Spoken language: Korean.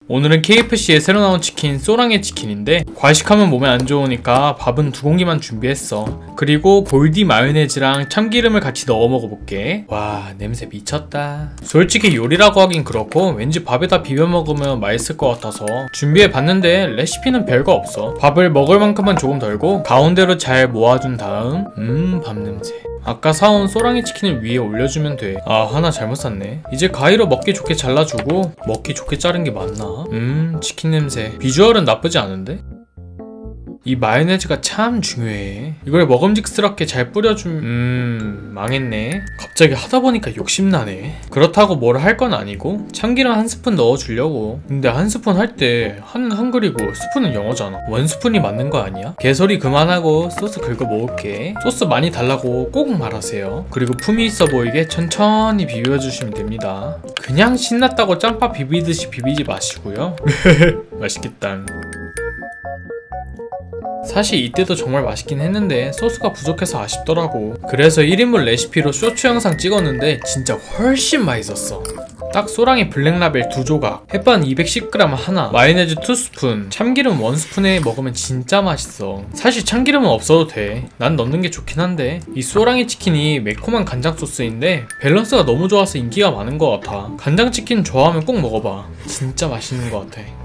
오늘은 KFC에 새로 나온 치킨 쏘랑의 치킨인데 과식하면 몸에 안 좋으니까 밥은 2공기만 준비했어. 그리고 볼디 마요네즈랑 참기름을 같이 넣어 먹어볼게. 와, 냄새 미쳤다. 솔직히 요리라고 하긴 그렇고 왠지 밥에다 비벼 먹으면 맛있을 것 같아서 준비해봤는데 레시피는 별거 없어. 밥을 먹을 만큼만 조금 덜고 가운데로 잘 모아준 다음 밥 냄새. 아까 사온 쏘랑이 치킨을 위에 올려주면 돼. 아, 하나 잘못 샀네. 이제 가위로 먹기 좋게 잘라주고 먹기 좋게 자른 게 맞나? 치킨 냄새. 비주얼은 나쁘지 않은데? 이 마요네즈가 참 중요해. 이걸 먹음직스럽게 잘 망했네. 갑자기 하다 보니까 욕심나네. 그렇다고 뭘 할 건 아니고 참기름 한 스푼 넣어주려고. 근데 한 스푼 할 때 한은 한글이고 스푼은 영어잖아. 원 스푼이 맞는 거 아니야? 개소리 그만하고 소스 긁어 먹을게. 소스 많이 달라고 꼭 말하세요. 그리고 품위 있어 보이게 천천히 비벼주시면 됩니다. 그냥 신났다고 짬밥 비비듯이 비비지 마시고요. 맛있겠다. 사실 이때도 정말 맛있긴 했는데 소스가 부족해서 아쉽더라고. 그래서 1인분 레시피로 쇼츠 영상 찍었는데 진짜 훨씬 맛있었어. 딱 쏘랑이 블랙라벨 2조각, 햇반 210g 하나, 마요네즈 2스푼, 참기름 1스푼에 먹으면 진짜 맛있어. 사실 참기름은 없어도 돼. 난 넣는 게 좋긴 한데 이 쏘랑이 치킨이 매콤한 간장 소스인데 밸런스가 너무 좋아서 인기가 많은 것 같아. 간장치킨 좋아하면 꼭 먹어봐. 진짜 맛있는 것 같아.